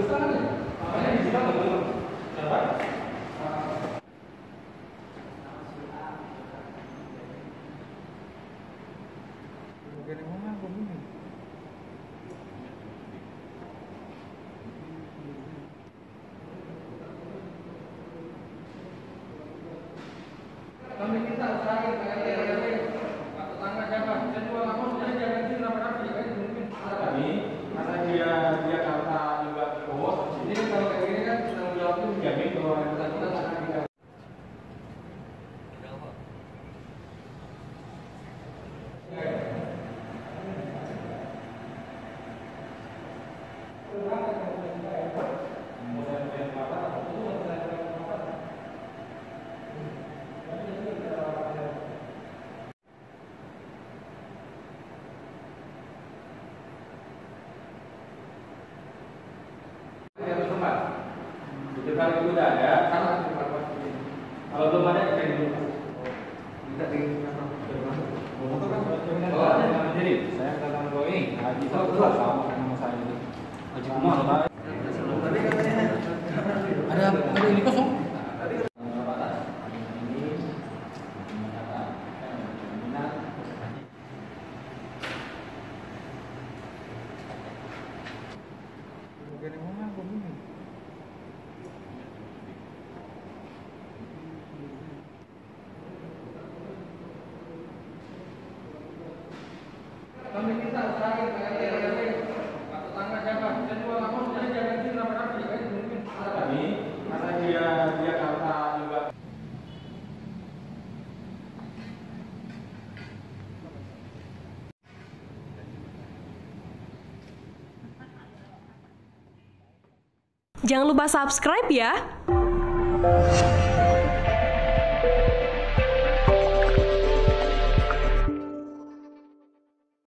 Kami minta usahain tetangga siapa? Saya juga ngomong saya jangan sini rapi-rapi kan mungkin. Kami karena dia kata juga bos. Ini kalau kayak gini kan tanggung jawab itu Jamin bahwa kita akan kita. Depan itu udah ada. Kalau belum ada cek dulu. Minta di Foto kan jadi saya katakan bahwa ini Haji Sabtu sama nama saya ini. Haji Kumar. Tadi katanya Ada ini kosong. kami minta usahain tetangga siapa? Saya juga ngomong saya jangan sini rapi-rapi kan mungkin. Kami karena dia kata juga. Jangan lupa subscribe ya.